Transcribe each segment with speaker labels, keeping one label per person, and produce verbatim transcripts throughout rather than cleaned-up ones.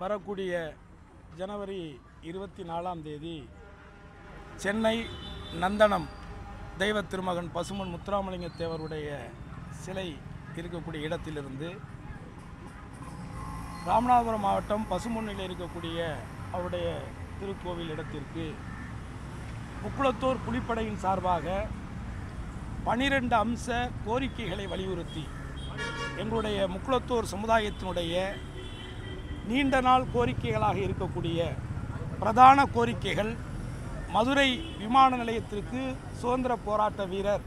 Speaker 1: வரக்கூடிய ஜனவரி இருபத்தி நாலாம் தேதி சென்னை நந்தனம் தெய்வ திருமகன் பசும்பொன் முத்துராமலிங்க தேவருடைய சிலை இருக்கக்கூடிய இடத்திலிருந்து ராமநாதபுரம் மாவட்டம் பசும்பொன்னில் இருக்கக்கூடிய அவருடைய திருக்கோவில் இடத்திற்கு முக்குளத்தூர் புலிப்படையின் சார்பாக பனிரெண்டு அம்ச கோரிக்கைகளை வலியுறுத்தி எங்களுடைய முக்குளத்தூர் சமுதாயத்தினுடைய நீண்ட நாள் கோரிக்கைகளாக இருக்கக்கூடிய பிரதான கோரிக்கைகள் மதுரை விமான நிலையத்திற்கு சுதந்திர போராட்ட வீரர்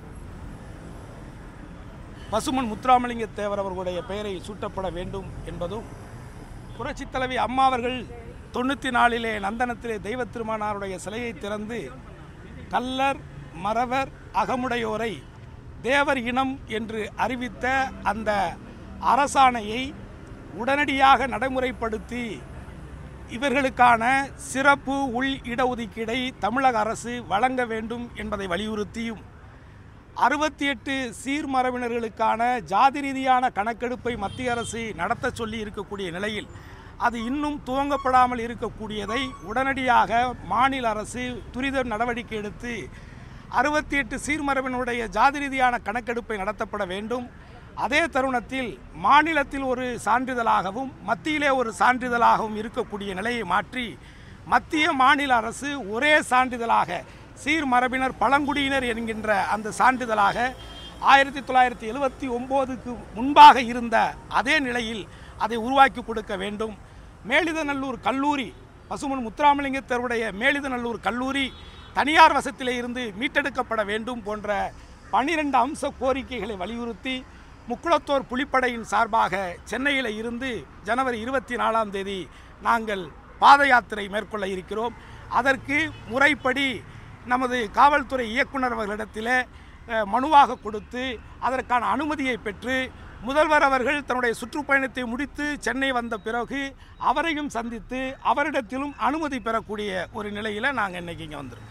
Speaker 1: பசும்பொன் முத்துராமலிங்க தேவர் அவர்களுடைய பெயரை சூட்டப்பட வேண்டும் என்பதும், புரட்சித் தலைவி அம்மா அவர்கள் தொண்ணூற்றி நாலிலே நந்தனத்திலே தெய்வ திருமகனாருடைய சிலையை திறந்து கல்லர் மறவர் அகமுடையோரை தேவர் இனம் என்று அறிவித்த அந்த அரசாணையை உடனடியாக நடைமுறைப்படுத்தி இவர்களுக்கான சிறப்பு உள் இடஒதுக்கீடை தமிழக அரசு வழங்க வேண்டும் என்பதை வலியுறுத்தியும், அறுபத்தி எட்டு சீர்மரபினர்களுக்கான ஜாதி ரீதியான கணக்கெடுப்பை மத்திய அரசு நடத்த சொல்லி இருக்கக்கூடிய நிலையில் அது இன்னும் துவங்கப்படாமல் இருக்கக்கூடியதை உடனடியாக மாநில அரசு துரித நடவடிக்கை எடுத்து அறுபத்தி எட்டு சீர்மரபினுடைய ஜாதி ரீதியான கணக்கெடுப்பை நடத்தப்பட வேண்டும். அதே தருணத்தில் மாநிலத்தில் ஒரு சான்றிதழாகவும் மத்தியிலே ஒரு சான்றிதழாகவும் இருக்கக்கூடிய நிலையை மாற்றி மத்திய மாநில அரசு ஒரே சான்றிதழாக சீர்மரபினர் பழங்குடியினர் என்கின்ற அந்த சான்றிதழாக ஆயிரத்தி தொள்ளாயிரத்தி எழுபத்தி ஒம்போதுக்கு முன்பாக இருந்த அதே நிலையில் அதை உருவாக்கி கொடுக்க வேண்டும். மேலிதநல்லூர் கல்லூரி, பசும்பொன் முத்துராமலிங்க தேவருடைய மேலிதநல்லூர் கல்லூரி தனியார் வசத்திலே இருந்து மீட்டெடுக்கப்பட வேண்டும் போன்ற பனிரெண்டு அம்ச கோரிக்கைகளை வலியுறுத்தி முக்குளத்தோர் புலிப்படையின் சார்பாக சென்னையில் இருந்து ஜனவரி இருபத்தி நாலாம் தேதி நாங்கள் பாத யாத்திரை மேற்கொள்ள இருக்கிறோம். அதற்கு முறைப்படி நமது காவல்துறை இயக்குனர் அவர்களிடத்தில் மனுவாக கொடுத்து அதற்கான அனுமதியை பெற்று முதல்வர் அவர்கள் தன்னுடைய சுற்றுப்பயணத்தை முடித்து சென்னை வந்த பிறகு அவரையும் சந்தித்து அவரிடத்திலும் அனுமதி பெறக்கூடிய ஒரு நிலையில் நாங்கள் இன்றைக்கி இங்கே வந்துடும்.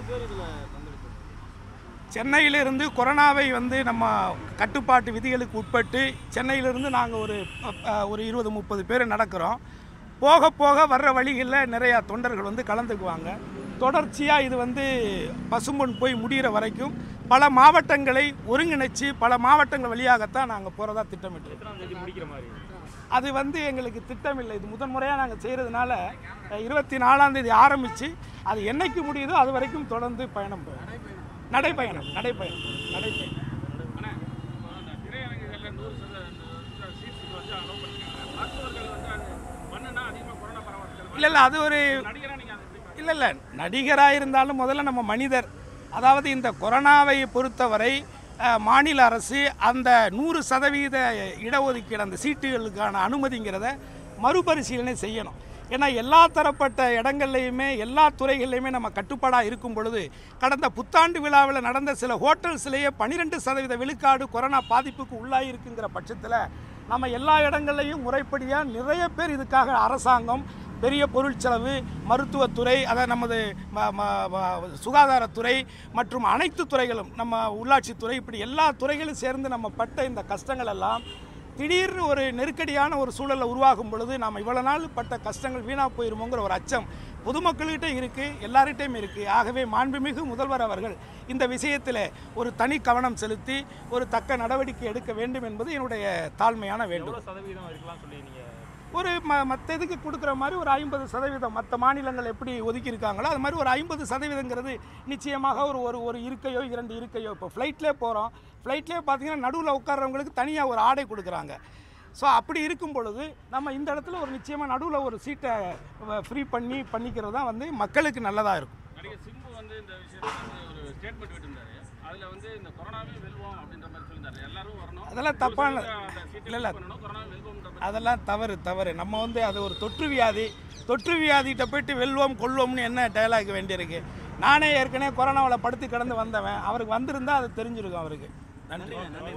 Speaker 1: சென்னையிலிருந்து கொரோனாவை வந்து நம்ம கட்டுப்பாட்டு விதிகளுக்கு உட்பட்டு சென்னையிலிருந்து நாங்கள் ஒரு ஒரு இருபது முப்பது பேர் நடக்கிறோம். போக போக வர்ற வழிகளில் நிறையா தொண்டர்கள் வந்து கலந்துக்குவாங்க. தொடர்ச்சியாக இது வந்து பசும்பொன் போய் முடிகிற வரைக்கும் பல மாவட்டங்களை ஒருங்கிணைச்சு பல மாவட்டங்கள் வழியாகத்தான் நாங்கள் போகிறதா திட்டமிட்டு முடிக்கிற மாதிரி. அது வந்து எங்களுக்கு திட்டமில்லை. இது முதன்முறையாக நாங்கள் செய்கிறதுனால இருபத்தி நாலாம் தேதி ஆரம்பித்து அது என்னைக்கு முடியுதோ அது வரைக்கும் தொடர்ந்து பயணம் நடைப்பயணம் நடைப்பயணம் நடைப்பயணம் இல்லை இல்லை அது ஒரு இல்லை இல்லை நடிகராக இருந்தாலும் முதல்ல நம்ம மனிதர். அதாவது இந்த கொரோனாவை பொறுத்தவரை மாநில அரசு அந்த நூறு சதவீத இடஒதுக்கீடு அந்த சீட்டுகளுக்கான அனுமதிங்கிறத மறுபரிசீலனை செய்யணும். ஏன்னா எல்லா தரப்பட்ட இடங்கள்லையுமே எல்லா துறைகள்லையுமே நம்ம கட்டுப்பாடாக இருக்கும் பொழுது கடந்த புத்தாண்டு விழாவில் நடந்த சில ஹோட்டல்ஸ்லேயே பன்னிரெண்டு சதவீத விழுக்காடு கொரோனா பாதிப்புக்கு உள்ளாகி இருக்குங்கிற பட்சத்தில் நம்ம எல்லா இடங்கள்லையும் முறைப்படியாக நிறைய பேர் இதுக்காக அரசாங்கம் பெரிய பொருள் செலவு, மருத்துவத்துறை, அதை நமது சுகாதாரத்துறை மற்றும் அனைத்து துறைகளும் நம்ம உள்ளாட்சித்துறை இப்படி எல்லா துறைகளும் சேர்ந்து நம்ம பட்ட இந்த கஷ்டங்கள் எல்லாம் திடீர்னு ஒரு நெருக்கடியான ஒரு சூழலை உருவாகும் பொழுது நாம் இவ்வளோ நாள் பட்ட கஷ்டங்கள் வீணாக போயிருமோங்கிற ஒரு அச்சம் பொதுமக்கள்கிட்ட இருக்குது, எல்லார்கிட்டையும் இருக்குது. ஆகவே மாண்புமிகு முதல்வர் அவர்கள் இந்த விஷயத்தில் ஒரு தனி கவனம் செலுத்தி ஒரு தக்க நடவடிக்கை எடுக்க வேண்டும் என்பது என்னுடைய தாழ்மையான வேண்டும்.
Speaker 2: சதவீதம் இருக்கலாம் சொல்லி
Speaker 1: ஒரு ம மற்ற இதுக்கு கொடுக்குற மாதிரி ஒரு ஐம்பது சதவீதம் மற்ற மாநிலங்கள் எப்படி ஒதுக்கியிருக்காங்களோ அது மாதிரி ஒரு ஐம்பது சதவீதங்கிறது நிச்சயமாக ஒரு ஒரு ஒரு இருக்கையோ இரண்டு இருக்கையோ. இப்போ ஃப்ளைட்லேயே போகிறோம், ஃப்ளைட்லேயே பார்த்தீங்கன்னா நடுவில் உட்கார்றவங்களுக்கு தனியாக ஒரு ஆடை கொடுக்குறாங்க. ஸோ அப்படி இருக்கும் பொழுது நம்ம இந்த இடத்துல ஒரு நிச்சயமாக நடுவில் ஒரு சீட்டை ஃப்ரீ பண்ணி பண்ணிக்கிறது தான் வந்து மக்களுக்கு நல்லதாக இருக்கும்.
Speaker 2: சிம்பு வந்து இந்த விஷயத்தில் ஒரு ஸ்டேட்மெண்ட் விட்டுருந்தாரு. அதில் வந்து இந்த கொரோனாவே வெல்வோம் அப்படின்ற மாதிரி சொல்லியிருந்தாரு. எல்லாரும் வரணும்,
Speaker 1: அதெல்லாம் தப்பான இல்லை இல்லை அதெல்லாம் தவறு தவறு நம்ம வந்து அது ஒரு தொற்று வியாதி தொற்று வியாதிகிட்ட போய்ட்டு வெல்வோம் கொள்வோம்னு என்ன டயலாக் வேண்டியிருக்கு. நானே ஏற்கனவே கொரோனாவில் படுத்து கிடந்து வந்தவன். அவருக்கு வந்திருந்தால் அது தெரிஞ்சிருக்கும் அவருக்கு. நன்றி நன்றி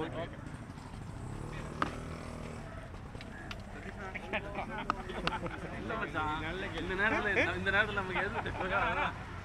Speaker 2: இந்த நேரத்தில் இந்த நேரத்தில் நமக்கு எது